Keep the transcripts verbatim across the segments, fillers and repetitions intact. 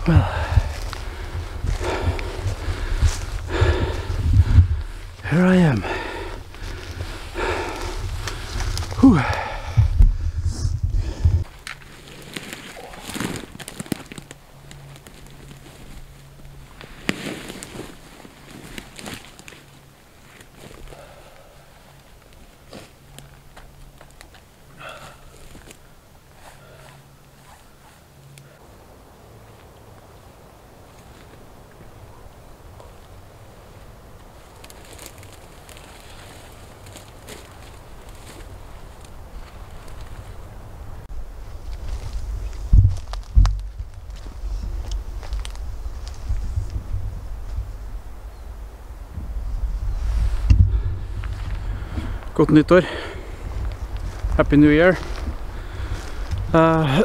Well, here I am. Whew. Godt nyttår. Happy New Year. Uh,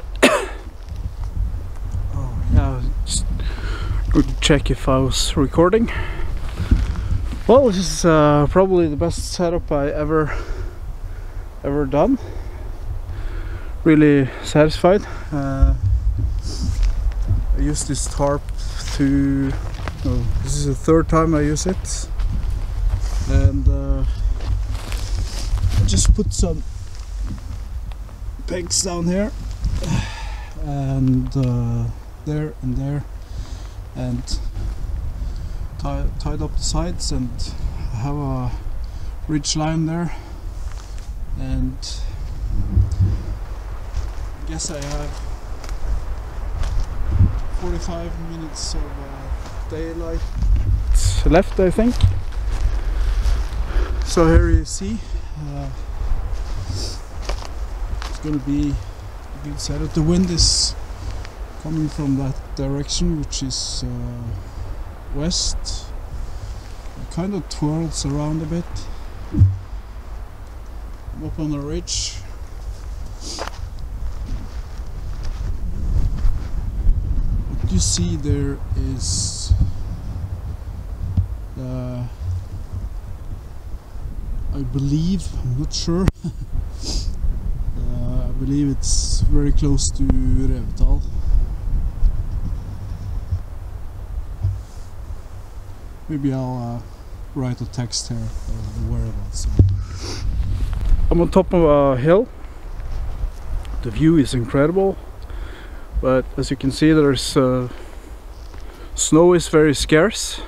oh, yeah, just to check if I was recording. Well, this is uh, probably the best setup I ever ever done. Really satisfied. Uh, I use this tarp to. Oh, this is the third time I use it, and. Uh, Just put some pegs down here and uh, there and there, and tie, tied up the sides, and have a ridge line there, and I guess I have forty-five minutes of uh, daylight left, I think. So here you see. Uh, it's gonna be a good setup. The wind is coming from that direction, which is uh, west. It kind of twirls around a bit. I'm up on the ridge. What you see there is uh, I believe, I'm not sure, uh, I believe it's very close to Revetal. Maybe I'll uh, write a text here of the whereabouts. I'm on top of a hill. The view is incredible, but as you can see, there's uh, snow is very scarce.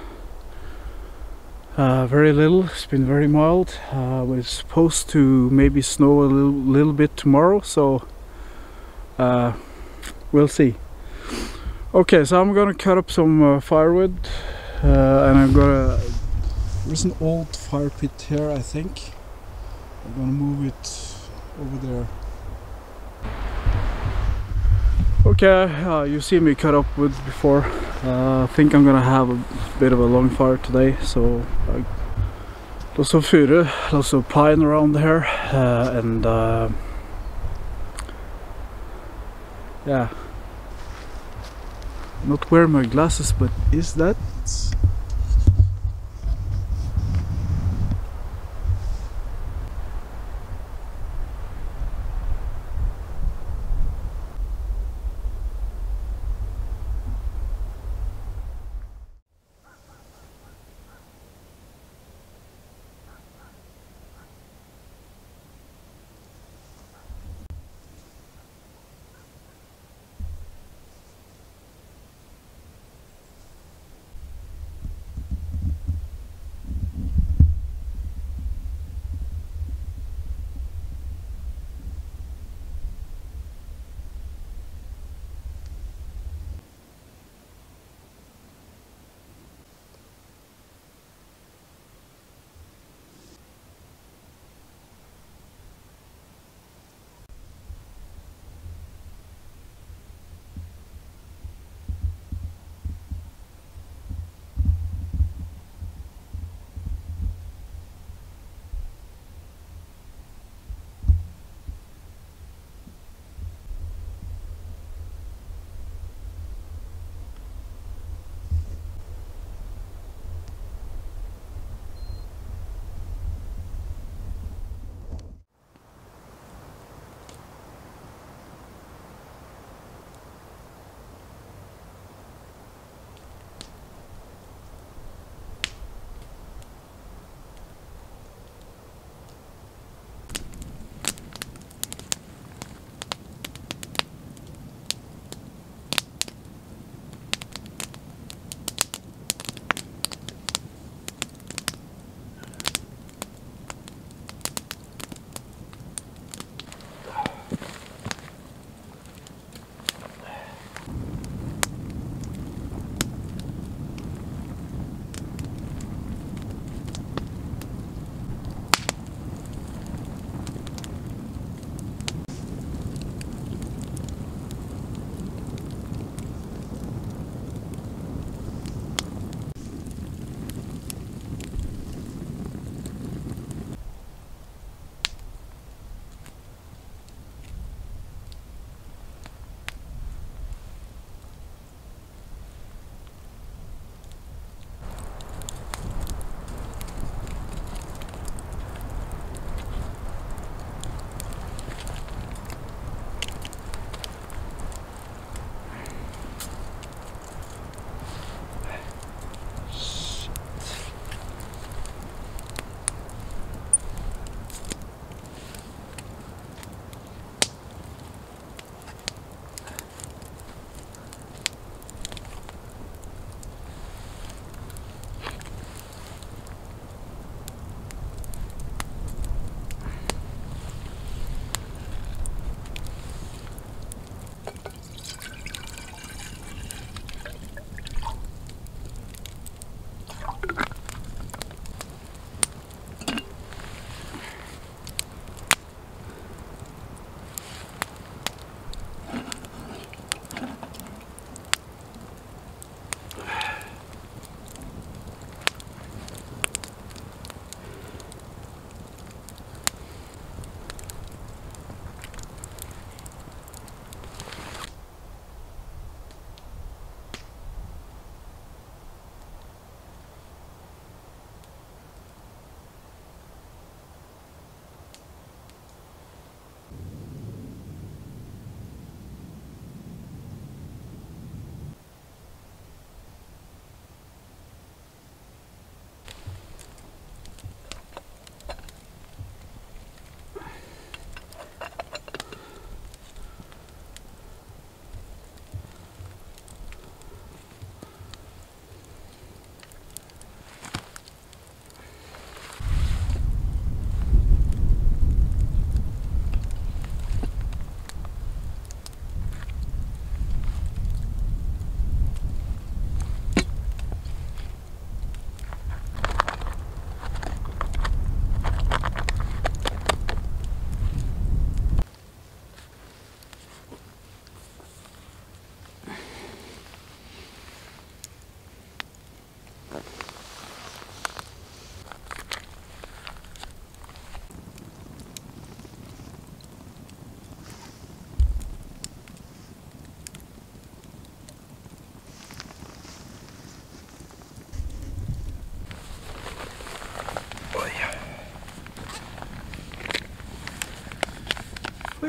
Uh, very little. It's been very mild. Uh, it's supposed to maybe snow a little, little bit tomorrow, so uh, we'll see. Okay, so I'm gonna cut up some uh, firewood, uh, and I'm gonna. There's an old fire pit here, I think. I'm gonna move it over there. Okay, uh, you've seen me cut up wood before. Uh, I think I'm gonna have a bit of a long fire today, so uh, lots of furu, lots of pine around here, uh, and uh, yeah. I'm not wearing my glasses, but is that?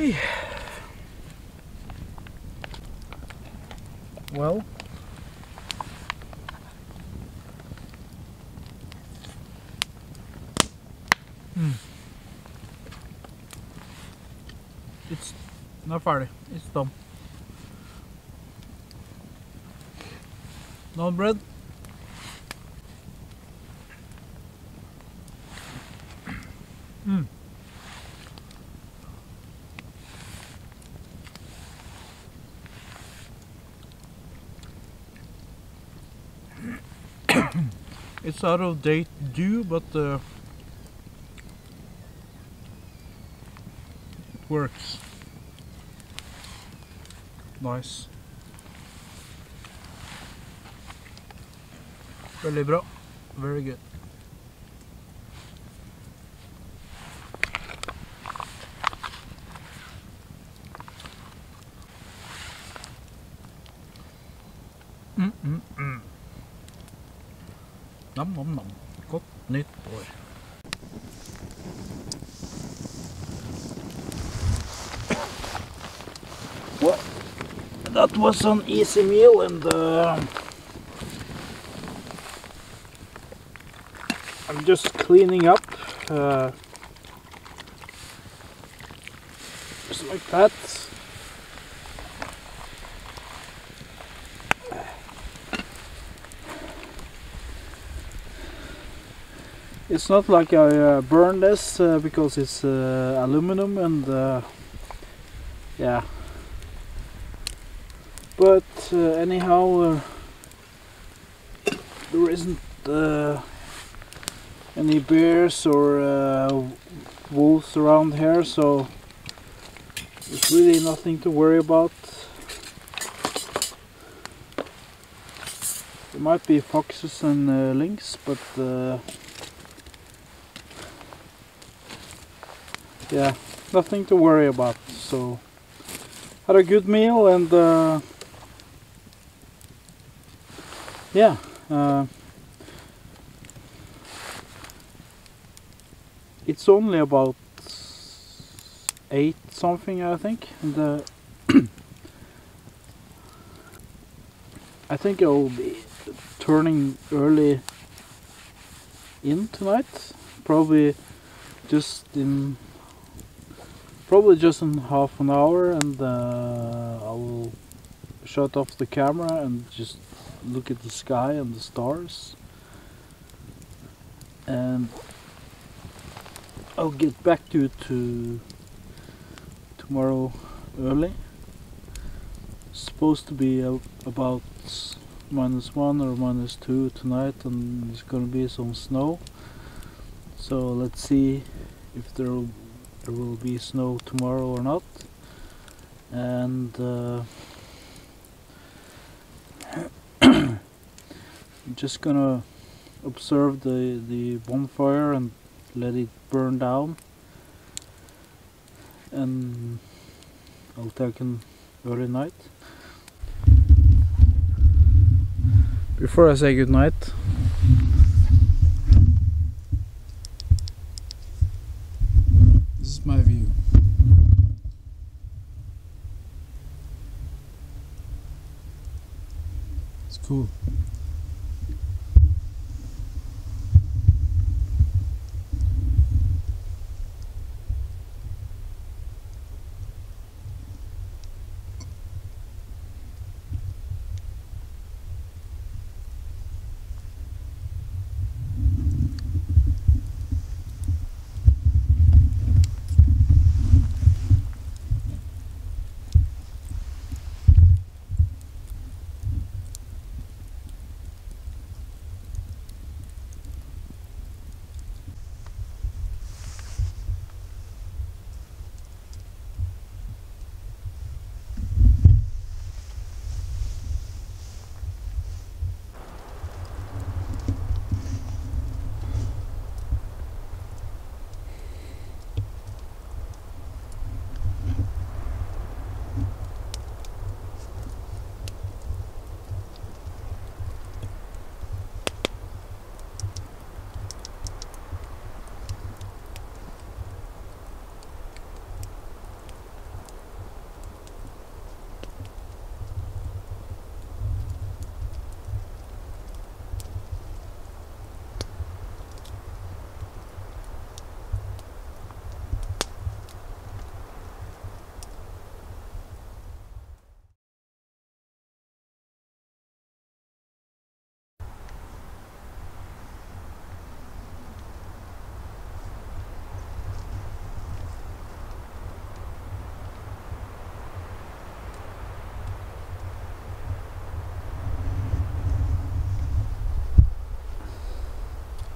Okay. Well, hmm. It's not farlig. It's done. No bread. Mm. It's out of date due, but uh, it works. Nice. Veldig bra. Very good. Mm, mm, mm. Nam, nam, nam. Godt nytt år. Well, that was an easy meal, and uh, I'm just cleaning up. Uh, just like that. It's not like I uh, burn this uh, because it's uh, aluminum, and uh, yeah. But uh, anyhow, uh, there isn't uh, any bears or uh, wolves around here, so there's really nothing to worry about. There might be foxes and uh, lynx, but uh, yeah, nothing to worry about. So had a good meal, and uh, yeah, uh, it's only about eight something, I think, and uh, I think I will be turning early in tonight, probably just in probably just in half an hour, and uh, I will shut off the camera and just look at the sky and the stars, and I'll get back to it to tomorrow early. It's supposed to be uh, about minus one or minus two tonight, and there's gonna be some snow, so let's see if there will, there will be snow tomorrow or not. And uh, I'm just gonna observe the, the bonfire and let it burn down, and I'll take an early night. Before I say good night, this is my view. It's cool.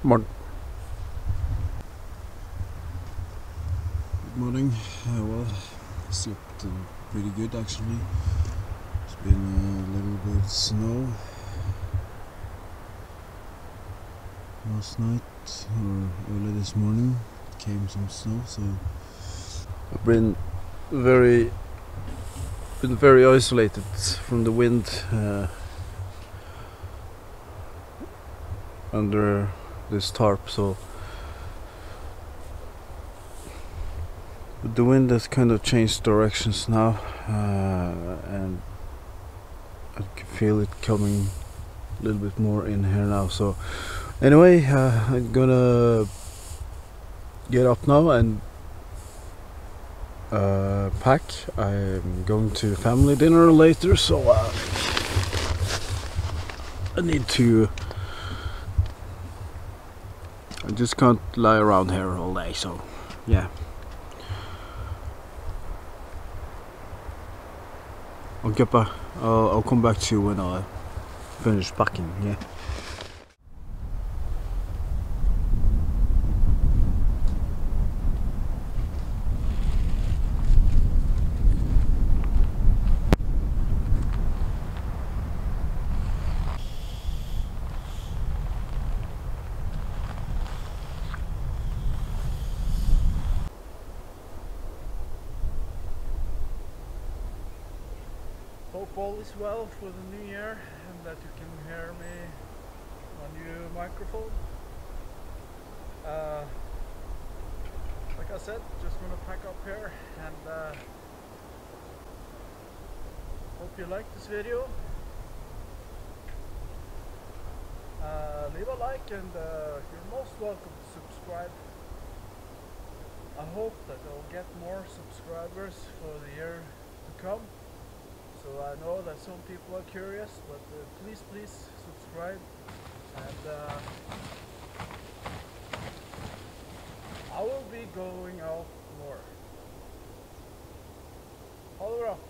Morning. Good morning. Uh, well, I slept uh, pretty good actually. It's been a little bit of snow last night or early this morning. Came some snow, so I've been very been very isolated from the wind uh, under this tarp. So the wind has kind of changed directions now, uh, and I can feel it coming a little bit more in here now. So anyway, uh, I'm gonna get up now and uh, pack. I'm going to family dinner later, so uh, I need to. I just can't lie around here all day, so yeah. I'll get back. I'll, I'll come back to you when I finish packing. Yeah. Hope all is well for the new year and that you can hear me on your microphone. Uh, like I said, just gonna pack up here and uh, hope you like this video. Uh, leave a like and uh, you're most welcome to subscribe. I hope that I'll get more subscribers for the year to come. So I know that some people are curious, but uh, please, please subscribe, and uh, I will be going out more. Ha det bra!